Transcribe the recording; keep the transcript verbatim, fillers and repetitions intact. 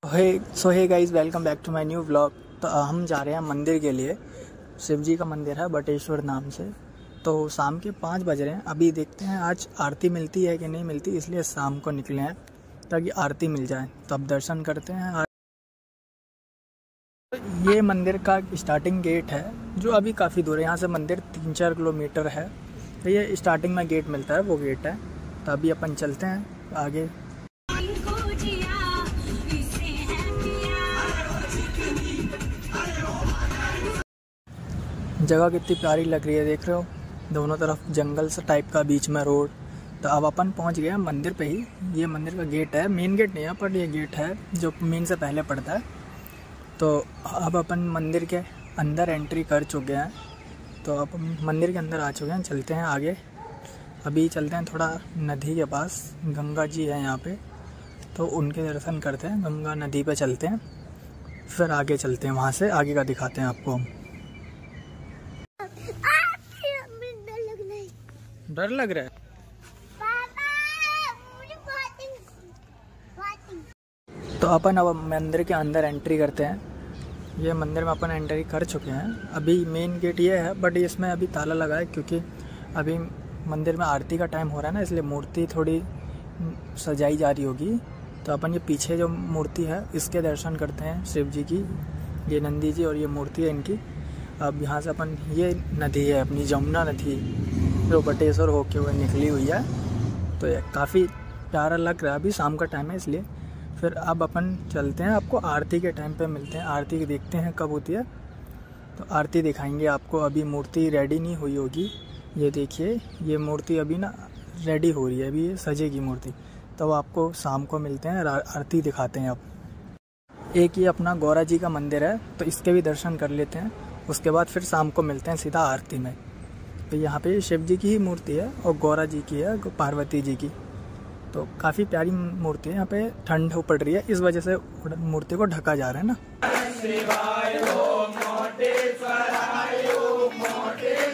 Hey so hey guys, welcome back to my new vlog. तो हम जा रहे हैं मंदिर के लिए। शिव जी का मंदिर है बटेश्वर नाम से। तो शाम के पाँच बज रहे हैं। अभी देखते हैं आज आरती मिलती है कि नहीं मिलती, इसलिए शाम को निकले हैं ताकि आरती मिल जाए। तो अब दर्शन करते हैं। ये मंदिर का स्टार्टिंग गेट है जो अभी काफ़ी दूर है। यहाँ से मंदिर तीन चार किलोमीटर है। तो ये स्टार्टिंग में गेट मिलता है, वो गेट है। तो अभी अपन चलते हैं आगे। जगह कितनी प्यारी लग रही है, देख रहे हो, दोनों तरफ जंगल सा टाइप का, बीच में रोड। तो अब अपन पहुंच गए हैं मंदिर पे ही। ये मंदिर का गेट है, मेन गेट नहीं है पर ये गेट है जो मेन से पहले पड़ता है। तो अब अपन मंदिर के अंदर एंट्री कर चुके हैं। तो अब मंदिर के अंदर आ चुके हैं, चलते हैं आगे। अभी चलते हैं थोड़ा नदी के पास, गंगा जी है यहाँ पे, तो उनके दर्शन करते हैं। गंगा नदी पे चलते हैं, फिर आगे चलते हैं, वहाँ से आगे का दिखाते हैं आपको हम। डर लग रहा है पापा, मुझे तो अपन अब मंदिर के अंदर एंट्री करते हैं। ये मंदिर में अपन एंट्री कर चुके हैं। अभी मेन गेट ये है, बट इसमें अभी ताला लगा है क्योंकि अभी मंदिर में आरती का टाइम हो रहा है ना, इसलिए मूर्ति थोड़ी सजाई जा रही होगी। तो अपन ये पीछे जो मूर्ति है इसके दर्शन करते हैं, शिव जी की। ये नंदी जी और ये मूर्ति है इनकी। अब यहाँ से अपन, ये नदी है अपनी जमुना नदी जो बटेश्वर होके हुए निकली हुई है। तो ये काफ़ी प्यारा लग रहा है। अभी शाम का टाइम है इसलिए। फिर अब अपन चलते हैं, आपको आरती के टाइम पे मिलते हैं। आरती देखते हैं कब होती है, तो आरती दिखाएंगे आपको। अभी मूर्ति रेडी नहीं हुई होगी। ये देखिए, ये मूर्ति अभी ना रेडी हो रही है, अभी ये सजेगी मूर्ति। तो आपको शाम को मिलते हैं, आरती दिखाते हैं। अब एक ये अपना गौरा जी का मंदिर है, तो इसके भी दर्शन कर लेते हैं। उसके बाद फिर शाम को मिलते हैं सीधा आरती में। तो यहाँ पे शिव जी की ही मूर्ति है और गौरा जी की है, पार्वती जी की। तो काफ़ी प्यारी मूर्ति है। यहाँ पे ठंड पड़ रही है, इस वजह से मूर्ति को ढका जा रहा है ना।